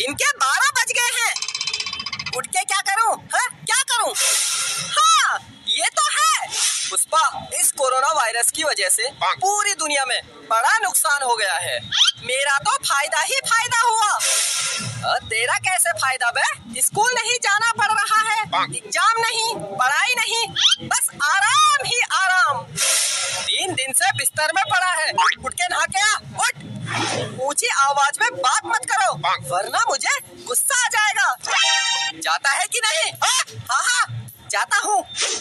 दिन के 12 बज गए हैं। उठ के क्या करूं? हाँ, क्या करूं? हाँ, ये तो है पुष्पा, इस कोरोना वायरस की वजह से पूरी दुनिया में बड़ा नुकसान हो गया है। मेरा तो फायदा ही फायदा हुआ। तेरा कैसे फायदा बे? स्कूल नहीं जाना पड़ रहा है, एग्जाम नहीं, पढ़ाई नहीं, बस आराम ही आराम। 3 दिन से बिस्तर में पड़ा है। उठ के नहा के आ, उठ। ऊंची आवाज में बात मत करो वरना मुझे गुस्सा आ जाएगा। जाता है कि नहीं? हाँ हाँ जाता हूँ।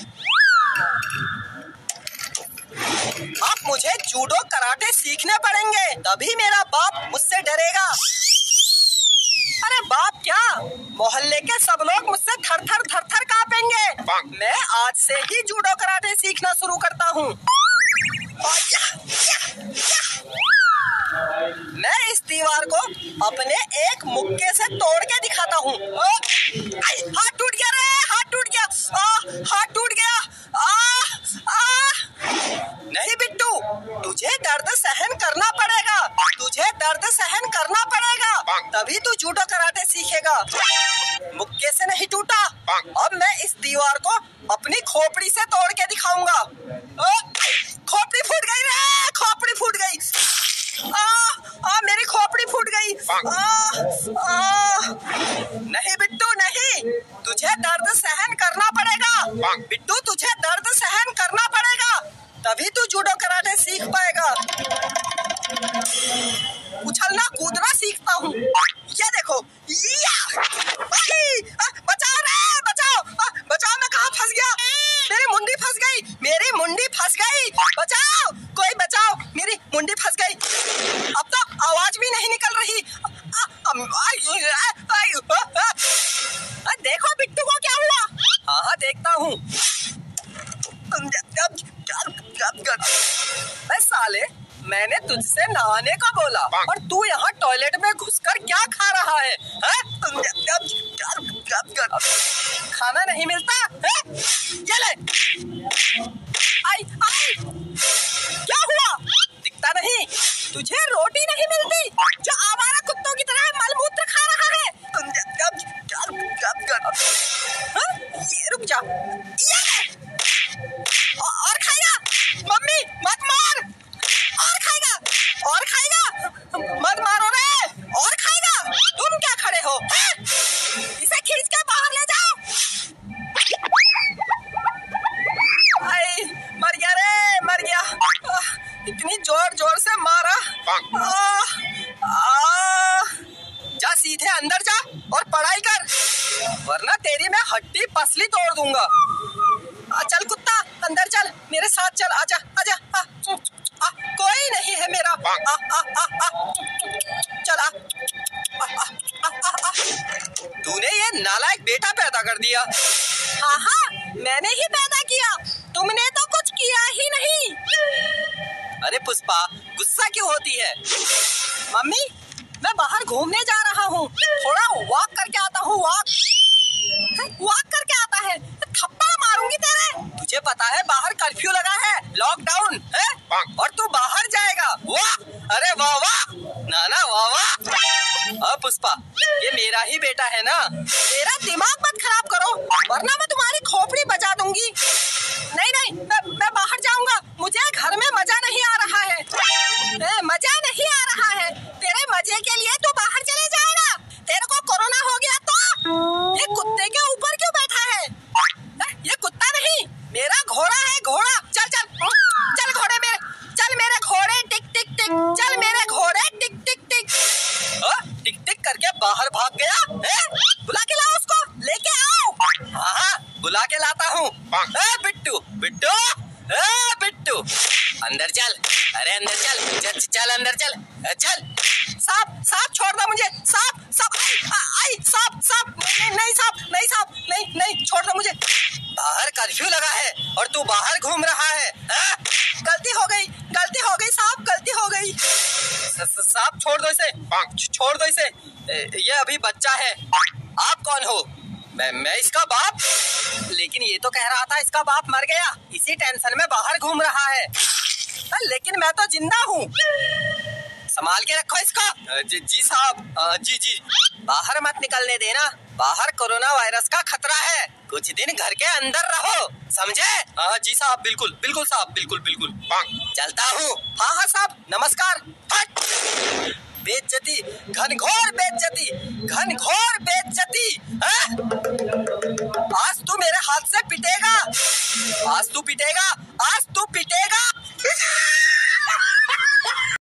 अब मुझे जूडो कराटे सीखने पड़ेंगे, तभी मेरा बाप मुझसे डरेगा। अरे बाप क्या, मोहल्ले के सब लोग मुझसे थर थर कांपेंगे। मैं आज से ही जूडो कराटे सीखना शुरू करता हूँ। मैं इस दीवार को अपने एक मुक्के से तोड़ के दिखाता हूँ। हाथ टूट गया रे, हाथ टूट गया, हाथ टूट गया। नहीं बिट्टू, तुझे दर्द सहन करना पड़ेगा, तुझे दर्द सहन करना पड़ेगा, तभी तू जूडो कराटे सीखेगा। मुक्के से नहीं टूटा, अब मैं इस दीवार को अपनी खोपड़ी से तोड़ के दिखाऊंगा। खोपड़ी फूट गई रे, खोपड़ी फूट गई। मेरी खोपड़ी फूट गई। नहीं बिट्टू नहीं, तुझे दर्द सहन करना पड़ेगा। बिट्टू तुझे दर्द सहन करना पड़ेगा, तभी तू जूडो कराटे सीख पाएगा। उछलना कूदना सीखता हूँ, ये देखो। बचाओ रे, बचाओ, बचाओ, मैं कहाँ फंस गया? मेरी मुंडी फंस गई, मेरी मुंडी फंस गई। बचाओ, कोई बचाओ, मेरी मुंडी फंस गई। अब तो आवाज भी नहीं निकल रही। देखो बिट्टू को क्या हुआ? हाँ हाँ देखता हूँ। साले, मैंने तुझसे नहाने को बोला और तू यहाँ टॉयलेट में घुसकर क्या खा रहा है? खाना नहीं मिलता है? ये ले। आई आई, क्या हुआ? दिखता नहीं? तुझे रोटी नहीं मिलती जो आवारा कुत्तों की तरह मलमूत्र खा रहा है? ये रुक जा, ये ले। और खाएगा? मम्मी मत मार। और खाएगा, और खाएगा, मत मारो रे। और खाएगा? तुम क्या खड़े हो? इसे खींच के बाहर ले जाओ। आई, मर गया रे, मर गया। इतनी जोर जोर से मारा। जा सीधे अंदर जा और पढ़ाई कर, वरना तेरी मैं हड्डी पसली तोड़ दूंगा। चल कुत्ता, अंदर चल, मेरे साथ चल, आजा आजा। कोई नहीं है मेरा। चला। तूने ये नालायक बेटा पैदा कर दिया। हाँ हाँ, मैंने ही पैदा किया, तुमने तो कुछ किया ही नहीं। अरे पुष्पा, गुस्सा क्यों होती है? मम्मी, मैं बाहर घूमने जा रहा हूँ, थोड़ा वॉक करके आता हूँ। वॉक करके आता है? थप्पड़ मारूंगी तेरे। तुझे पता है बाहर कर्फ्यू लगा है, लॉकडाउन है, और तू बाहर जाएगा? वाह, अरे वाह वाह, नाना वाह वाह। पुष्पा, ये मेरा ही बेटा है ना? मेरा दिमाग मत खराब करो, वरना मैं तुम्हारी खोपड़ी बचा दूंगी। नहीं नहीं, मैं बाहर जाऊंगा, मुझे घर में मजा नहीं आ रहा है। मजा नहीं आ रहा है? तेरे मजे के लिए तू बाहर चले जाएगा। तेरे को कोरोना हो गया तो ये कुत्ते के ऊपर क्यों बैठा है? ये कुत्ता नहीं, मेरा घोड़ा है, घोड़ा। चल चल चल घोड़े मेरे, चल मेरे घोड़े, टिक टिक टिक, चल मेरे घोड़े, टिक टिक टिक। टिक टिक करके बाहर भाग गया। बुला के लाओ उसको, लेके आओ। हाँ बुला के लाता हूँ। बिट्टू बिट्टू, बिट्टू अंदर चल। अरे अंदर चल, चल अंदर चल, चल। सांप सांप छोड़ दो मुझे, सांप सांप, आई सांप सांप, नहीं सांप, नहीं सांप, नहीं नहीं, छोड़ दो मुझे। बाहर कर्फ्यू लगा है और तू बाहर घूम रहा है। गलती हो गई, गलती हो गई साहब, गलती हो गई। साहब छोड़ दो इसे, छोड़ दो इसे, ये अभी बच्चा है। आप कौन हो? मैं इसका बाप। लेकिन ये तो कह रहा था इसका बाप मर गया, इसी टेंशन में बाहर घूम रहा है। लेकिन मैं तो जिंदा हूँ। संभाल के रखो इसको। जी साहब। जी जी। बाहर मत निकलने देना, बाहर कोरोना वायरस का खतरा है। कुछ दिन घर के अंदर रहो, समझे? जी साहब, बिल्कुल बिल्कुल साहब, बिल्कुल बिल्कुल। चलता हूँ। हाँ साहब, नमस्कार। बेइज्जती, घनघोर बेइज्जती, घनघोर बेइज्जती। आज तू मेरे हाथ से पिटेगा, आज तू पिटेगा, आज तू पिटेगा।